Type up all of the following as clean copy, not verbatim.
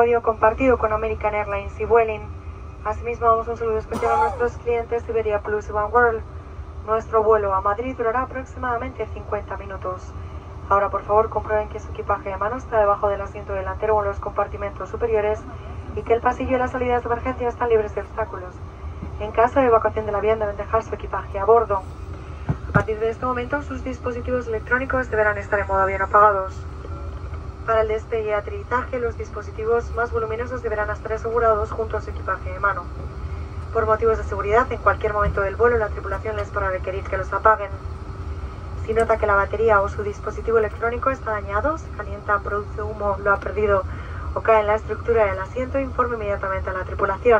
audio compartido con American Airlines y Vueling. Asimismo, damos un saludo especial a nuestros clientes de Iberia Plus y One World. Nuestro vuelo a Madrid durará aproximadamente 50 minutos. Ahora, por favor, comprueben que su equipaje de mano está debajo del asiento delantero o en los compartimentos superiores y que el pasillo y las salidas de emergencia están libres de obstáculos. En caso de evacuación del avión, deben dejar su equipaje a bordo. A partir de este momento, sus dispositivos electrónicos deberán estar en modo avión apagados. Para el despegue y aterrizaje, los dispositivos más voluminosos deberán estar asegurados junto a su equipaje de mano. Por motivos de seguridad, en cualquier momento del vuelo, la tripulación les podrá requerir que los apaguen. Si nota que la batería o su dispositivo electrónico está dañado, se calienta, produce humo, lo ha perdido o cae en la estructura del asiento, informe inmediatamente a la tripulación.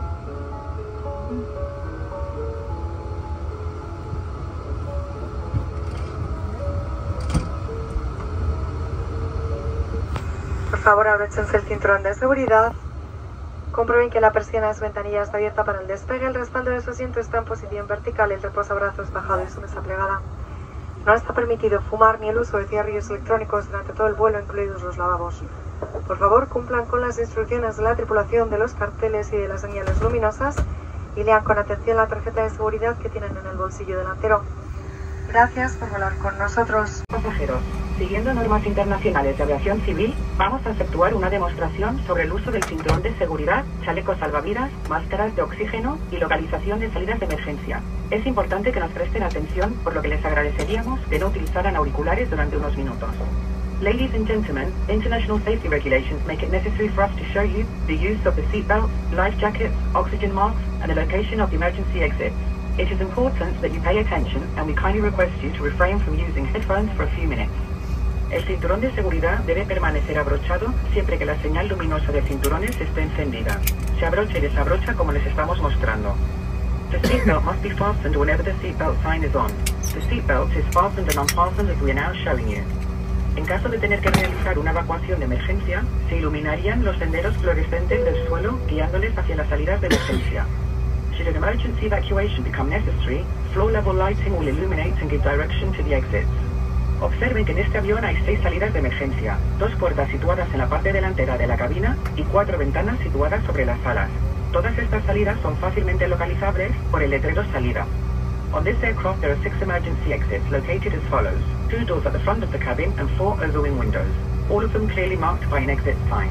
Por favor, abróchense el cinturón de seguridad. Comprueben que la persiana de su ventanilla está abierta para el despegue, el respaldo de su asiento está en posición vertical, el reposabrazos bajado y su mesa plegada. No está permitido fumar ni el uso de cigarrillos electrónicos durante todo el vuelo, incluidos los lavabos. Por favor, cumplan con las instrucciones de la tripulación, de los carteles y de las señales luminosas y lean con atención la tarjeta de seguridad que tienen en el bolsillo delantero. Gracias por volar con nosotros. Pasajeros, siguiendo normas internacionales de aviación civil, vamos a efectuar una demostración sobre el uso del cinturón de seguridad, chalecos salvavidas, máscaras de oxígeno y localización de salidas de emergencia. Es importante que nos presten atención, por lo que les agradeceríamos que no utilizaran auriculares durante unos minutos. Ladies and gentlemen, international safety regulations make it necessary for us to show you the use of the seatbelts, life jackets, oxygen masks, and the location of the emergency exits. It is important that you pay attention, and we kindly request you to refrain from using headphones for a few minutes. El cinturón de seguridad debe permanecer abrochado siempre que la señal luminosa de cinturones esté encendida. Se abrocha y desabrocha como les estamos mostrando. The seatbelt must be fastened whenever the seatbelt sign is on. The seatbelt is fastened and unfastened as we are now showing you. En caso de tener que realizar una evacuación de emergencia, se iluminarían los senderos fluorescentes del suelo guiándoles hacia las salidas de emergencia. Should an emergency evacuation become necessary, floor-level lighting will illuminate and give direction to the exits. Observen que en este avión hay 6 salidas de emergencia, 2 puertas situadas en la parte delantera de la cabina y 4 ventanas situadas sobre las alas. Todas estas salidas son fácilmente localizables por el letrero salida. On this aircraft there are 6 emergency exits located as follows: 2 doors at the front of the cabin and 4 overwing windows, all of them clearly marked by an exit sign.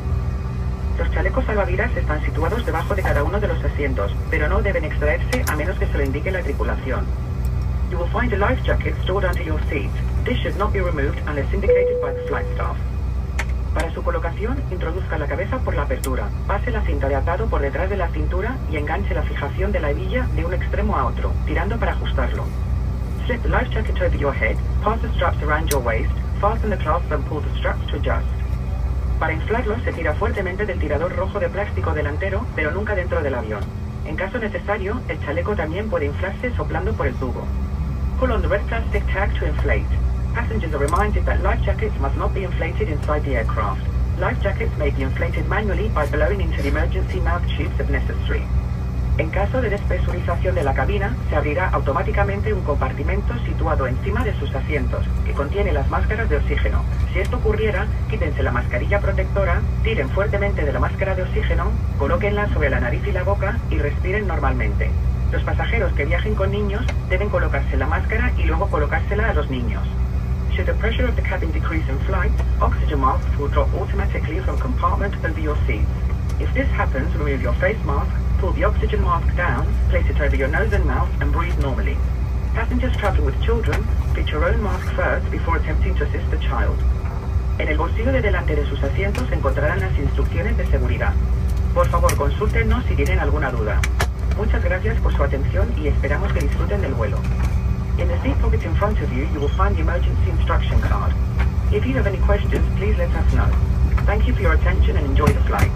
Los chalecos salvavidas están situados debajo de cada uno de los asientos, pero no deben extraerse a menos que se lo indique la tripulación. You will find a life jacket stored under your seat. This should not be removed unless indicated by the flight staff. Para su colocación, introduzca la cabeza por la apertura, pase la cinta de atado por detrás de la cintura y enganche la fijación de la hebilla de un extremo a otro, tirando para ajustarlo. Slip the life jacket over your head, pass the straps around your waist, fasten the clasps and pull the straps to adjust. Para inflarlo se tira fuertemente del tirador rojo de plástico delantero, pero nunca dentro del avión. En caso necesario, el chaleco también puede inflarse soplando por el tubo. Pull on the red plastic tag to inflate. Passengers are reminded that life jackets must not be inflated inside the aircraft. Life jackets may be inflated manually by blowing into the emergency mouth tubes if necessary. En caso de despresurización de la cabina, se abrirá automáticamente un compartimento situado encima de sus asientos, que contiene las máscaras de oxígeno. Si esto ocurriera, quítense la mascarilla protectora, tiren fuertemente de la máscara de oxígeno, colóquenla sobre la nariz y la boca y respiren normalmente. Los pasajeros que viajen con niños deben colocarse la máscara y luego colocársela a los niños. Should the pressure of the cabin decrease in flight, oxygen masks will drop automatically from compartment over your seats. If this happens, remove your face mask, pull the oxygen mask down, place it over your nose and mouth, and breathe normally. Passengers traveling with children, fit your own mask first before attempting to assist the child. En el bolsillo de delante de sus asientos encontrarán las instrucciones de seguridad. Por favor, consúltenos si tienen alguna duda. Muchas gracias por su atención y esperamos que disfruten del vuelo. In the seat pocket in front of you will find the emergency instruction card. If you have any questions, please let us know. Thank you for your attention and enjoy the flight.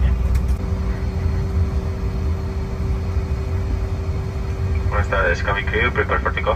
Buenas tardes, cabin crew, prepare for takeoff.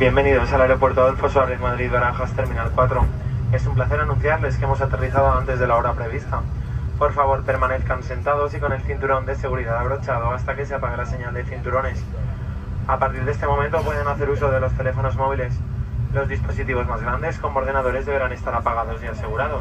Bienvenidos al aeropuerto Adolfo Suárez Madrid-Barajas Terminal 4. Es un placer anunciarles que hemos aterrizado antes de la hora prevista. Por favor, permanezcan sentados y con el cinturón de seguridad abrochado hasta que se apague la señal de cinturones. A partir de este momento pueden hacer uso de los teléfonos móviles. Los dispositivos más grandes, como ordenadores, deberán estar apagados y asegurados.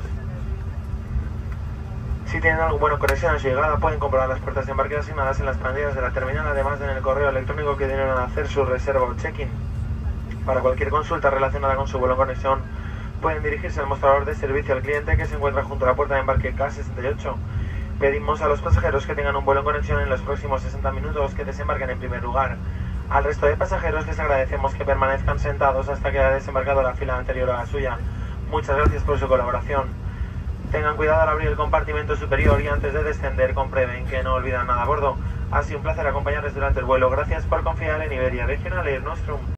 Si tienen alguna conexión a su llegada, pueden comprobar las puertas de embarque asignadas en las pantallas de la terminal, además de en el correo electrónico que deben hacer su reserva o check-in. Para cualquier consulta relacionada con su vuelo en conexión, pueden dirigirse al mostrador de servicio al cliente que se encuentra junto a la puerta de embarque K68. Pedimos a los pasajeros que tengan un vuelo en conexión en los próximos 60 minutos que desembarquen en primer lugar. Al resto de pasajeros les agradecemos que permanezcan sentados hasta que haya desembarcado la fila anterior a la suya. Muchas gracias por su colaboración. Tengan cuidado al abrir el compartimento superior y antes de descender comprueben que no olvidan nada a bordo. Ha sido un placer acompañarles durante el vuelo. Gracias por confiar en Iberia Regional Air Nostrum.